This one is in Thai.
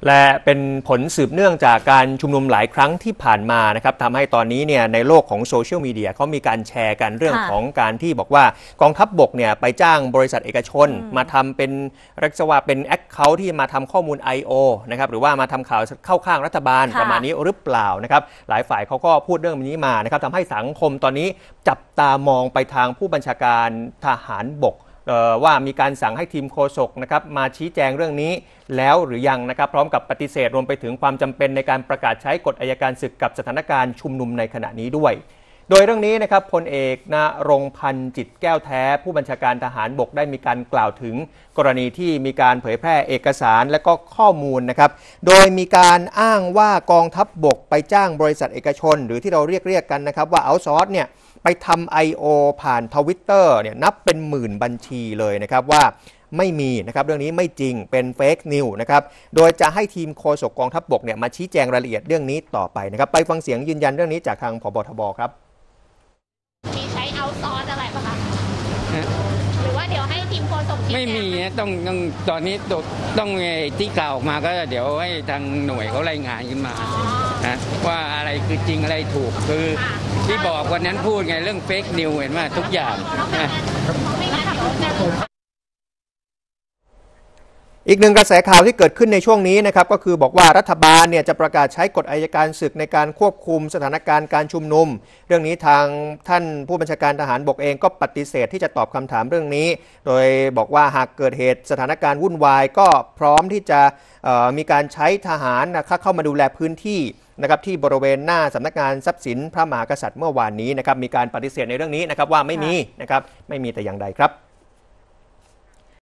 และเป็นผลสืบเนื่องจากการชุมนุมหลายครั้งที่ผ่านมานะครับทำให้ตอนนี้เนี่ยในโลกของโซเชียลมีเดียเขามีการแชร์กันเรื่องของการที่บอกว่ากองทัพบกเนี่ยไปจ้างบริษัทเอกชนมาทำเป็นเรียกว่าเป็นแอคเคาท์ที่มาทำข้อมูล I.O. นะครับหรือว่ามาทำข่าวเข้าข้างรัฐบาลประมาณนี้หรือเปล่านะครับหลายฝ่ายเขาก็พูดเรื่องนี้มานะครับทำให้สังคมตอนนี้จับตามองไปทางผู้บัญชาการทหารบกว่ามีการสั่งให้ทีมโฆษกนะครับมาชี้แจงเรื่องนี้แล้วหรือยังนะครับพร้อมกับปฏิเสธรวมไปถึงความจำเป็นในการประกาศใช้กฎอัยการศึกกับสถานการณ์ชุมนุมในขณะนี้ด้วยโดยเรื่องนี้นะครับพลเอกณรงค์พันธ์จิตแก้วแท้ผู้บัญชาการทหารบกได้มีการกล่าวถึงกรณีที่มีการเผยแพร่เอกสารและก็ข้อมูลนะครับโดยมีการอ้างว่ากองทัพบกไปจ้างบริษัทเอกชนหรือที่เราเรียกกันนะครับว่าเอาท์ซอร์สเนี่ยไปทำ I.O. ผ่าน Twitter เนี่ยนับเป็นหมื่นบัญชีเลยนะครับว่าไม่มีนะครับเรื่องนี้ไม่จริงเป็นเฟกนิวนะครับโดยจะให้ทีมโฆษกกองทัพบกเนี่ยมาชี้แจงรายละเอียดเรื่องนี้ต่อไปนะครับไปฟังเสียงยืนยันเรื่องนี้จากทางผบ.ทบ.ครับมีใช้เอาท์ซอร์สอะไรป่ะคะหรือว่าเดี๋ยวให้ทีมโฆษกไม่มีต้องตอนนี้ต้องที่กล่าวออกมาก็เดี๋ยวให้ทางหน่วยเขารายงานขึ้นมานะว่าอะไรคือจริงอะไรถูกคือที่บอกวันนั้นพูดไงเรื่องเฟกนิวเห็นไหมทุกอย่างอีกหนึ่งกระแสข่าวที่เกิดขึ้นในช่วงนี้นะครับก็คือบอกว่ารัฐบาลเนี่ยจะประกาศใช้กฎอัยการศึกในการควบคุมสถานการณ์การชุมนุมเรื่องนี้ทางท่านผู้บัญชาการทหารบกเองก็ปฏิเสธที่จะตอบคำถามเรื่องนี้โดยบอกว่าหากเกิดเหตุสถานการณ์วุ่นวายก็พร้อมที่จะมีการใช้ทหารเข้ามาดูแลพื้นที่นะครับที่บริเวณหน้าสำนักงานทรัพย์สินพระมหากษัตริย์เมื่อวานนี้นะครับมีการปฏิเสธในเรื่องนี้นะครับว่าไม่มีนะครับไม่มีแต่อย่างใดครับ